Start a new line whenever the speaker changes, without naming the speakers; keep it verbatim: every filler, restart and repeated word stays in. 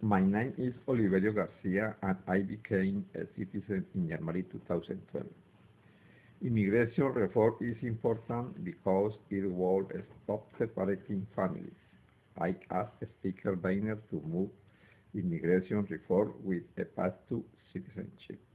My name is Oliverio Garcia, and I became a citizen in January two thousand twelve. Immigration reform is important because it will stop separating families. I asked Speaker Boehner to move immigration reform with a path to citizenship.